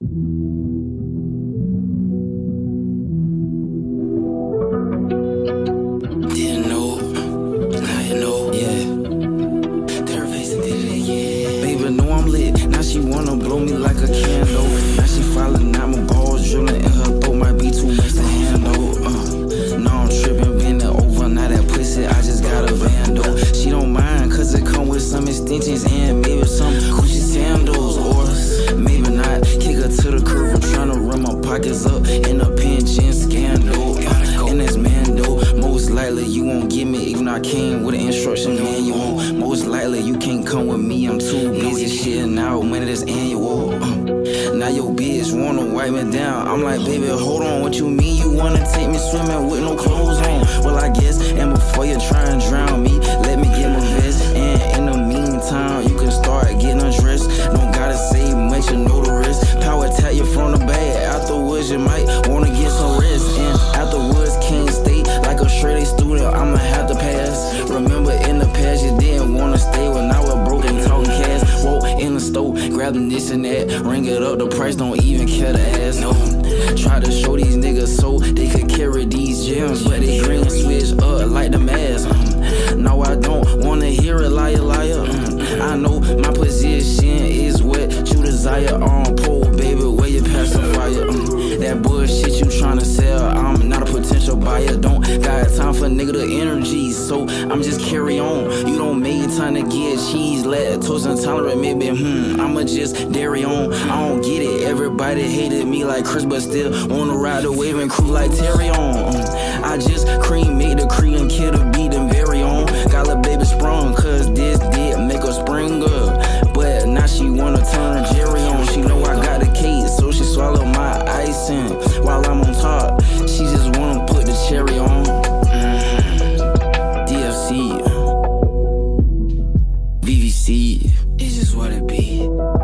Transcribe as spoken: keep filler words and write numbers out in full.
Didn't know, now you know, yeah. Turn face and did it again. Baby, know I'm lit, now she wanna blow me like a candle. Now she falling out, my balls drilling in her throat, might be too much to handle. Uh, no, I'm tripping, bending over, now that pussy, I just got a vandal. She don't mind, cause it come with some extensions and maybe some Gucci sandals. Or maybe not, kick her to the curb, I'm tryna run my pockets up in a pension scandal. Uh, and that's Mando, most likely you won't get me, even though I came with an instruction manual. Most likely you can't come with me, I'm too busy shitting out money that's annual. Uh, now your bitch wanna wipe me down, I'm like, baby, hold on, what you mean you wanna take me swimming with no clothes on? Well, I guess, and before you try and drown me, let me get my vest, and in the meantime, you can start getting undressed. Don't gotta say much, you know the rest. Power tap you from the bag, afterwards you might wanna get some rest, and afterwards can't stay like a straight A student, I'ma have to pass. Remember in the past you didn't wanna stay when I was broke and talking cash. Whoa, in the store, grabbing this and that, ring it up, the price don't even care to ask. No, try to show these niggas so they could carry these gems, but they green switch up like the mask. Um, no, I don't wanna hear it, liar, liar. Um, I know my position is what you desire. On pole, baby, where you pass the fire. Um, that bullshit you tryna sell, I'm not a potential buyer. Don't got time for nigga the energy, so I'm just carry on. You don't make time to get cheese, lactose intolerant, maybe, hmm, I'ma just dairy on. I don't get it, everybody hated me like Chris, but still wanna ride the wave and crew like Terry on. Um, I just cream, made the cream and kill the beat and very on. Got a baby sprung, cause this did make her spring up. But now she wanna turn Jerry on. She know I got the cake, so she swallow my icing while I'm on top. She just wanna put the cherry on. Mm. D F C, V V C, it's just what it be.